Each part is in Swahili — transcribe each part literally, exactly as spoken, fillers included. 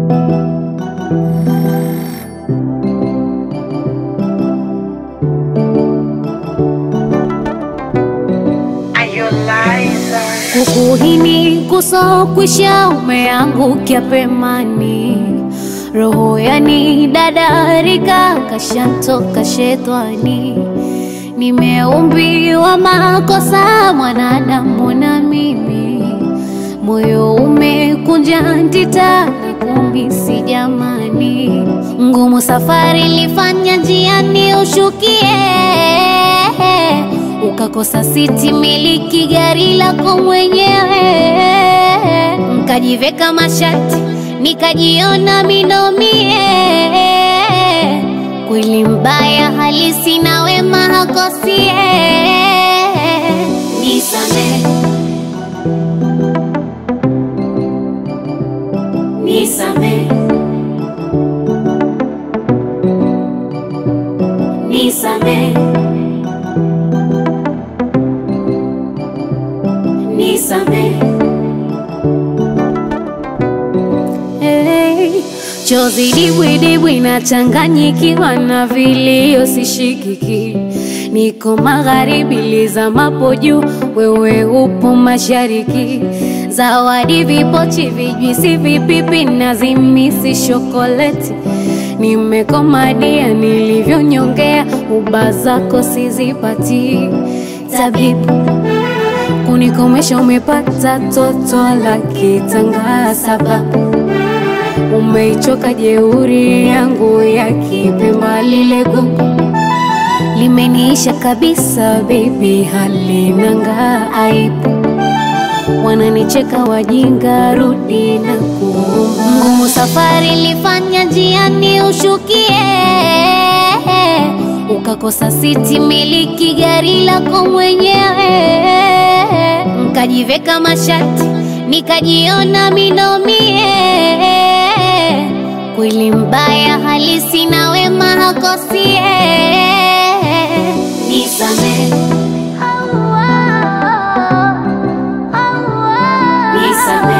Kukuhini kusokwisha umeangukia pemani, roho yani dadarika kashantoka shetani. Nimeumbiwa makosa mwanadamu na mimi, moyo umekunja ntita na kumisi jamani. Ngumu safari lifanya njiani ushukie, ukakosa siti miliki gari lako mwenyewe. Mkajiveka mashati nikajiona minomie, kweli mbaya halisi na wema hakosie. Nisame, nisame, nisame, nisame. Hey, chozi dibwi dibwi na changanyikiwa na vilio sishikiki. Niko magharibi lizamapo juu, wewe upo mashariki. Zawadi vipochi vijwisi vipipi na zimisi shokoleti. Nimekomadia nilivyonyongea, uba zako sizipati. Tabibu kunikomesha umepata toto la kitanga, sababu umeichoka jeuri yangu ya kipemba. Lile gugu limeniisha kabisa baby, halinanga aibu. Wananicheka wajinga, rudi na kuomba. Ngumu safari lifanya njiani ushukie, ukakosa siti miliki gari lako mwenyewe. Mkajiveka mashati nikajiona minomie, kweli mbaya halisi na wema hakosie. Nisame, nisame,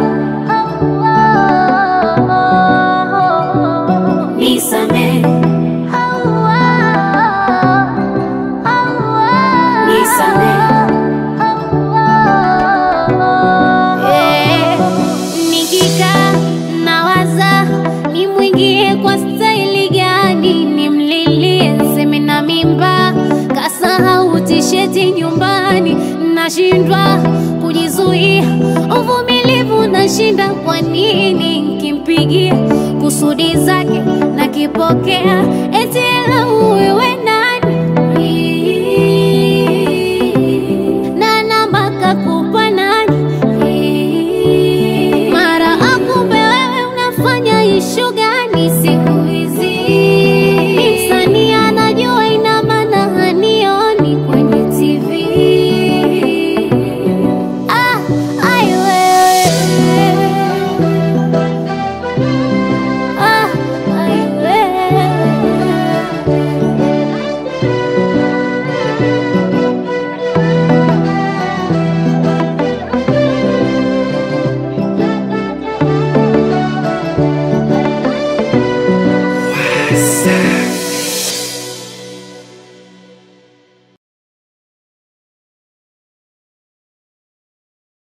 nisame, nisame. Eh, nikika nawaza nimwingie kwa staili gani, nimlilie seme na mimba kasahau tisheti nyumbani. Nashindwa kujizuia, uvumilivu nashinda. Kwa nini nikimpigia kusudi zake na kipokea, eti ela wewe